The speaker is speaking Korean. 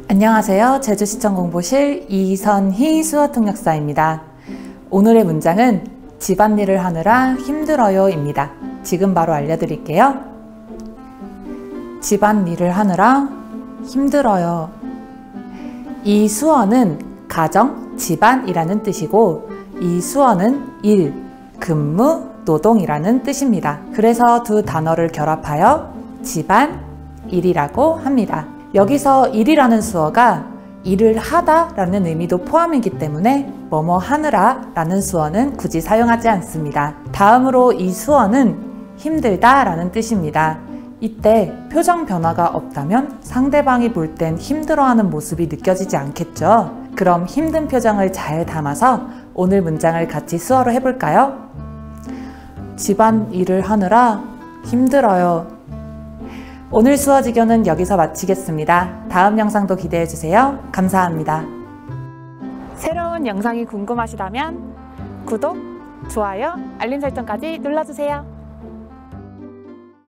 안녕하세요. 제주시청공보실 이선희 수어통역사입니다. 오늘의 문장은 집안일을 하느라 힘들어요 입니다. 지금 바로 알려드릴게요. 집안일을 하느라 힘들어요. 이 수어는 가정, 집안이라는 뜻이고 이 수어는 일, 근무, 노동이라는 뜻입니다. 그래서 두 단어를 결합하여 집안일이라고 합니다. 여기서 일이라는 수어가 일을 하다 라는 의미도 포함이기 때문에 뭐뭐 하느라 라는 수어는 굳이 사용하지 않습니다. 다음으로 이 수어는 힘들다 라는 뜻입니다. 이때 표정 변화가 없다면 상대방이 볼 땐 힘들어하는 모습이 느껴지지 않겠죠? 그럼 힘든 표정을 잘 담아서 오늘 문장을 같이 수어로 해볼까요? 집안일을 하느라 힘들어요. 오늘 수어지교는 여기서 마치겠습니다. 다음 영상도 기대해주세요. 감사합니다. 새로운 영상이 궁금하시다면 구독, 좋아요, 알림 설정까지 눌러주세요.